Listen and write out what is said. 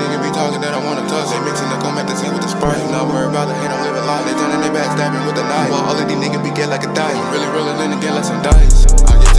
niggas be talking that I wanna touch. They mixing the gum at the scene with the Sprite. Not worried about the hate, I'm living life. They turning their back, stabbing with a knife. While all of these niggas be get like a dice. Really rolling in again like some dice.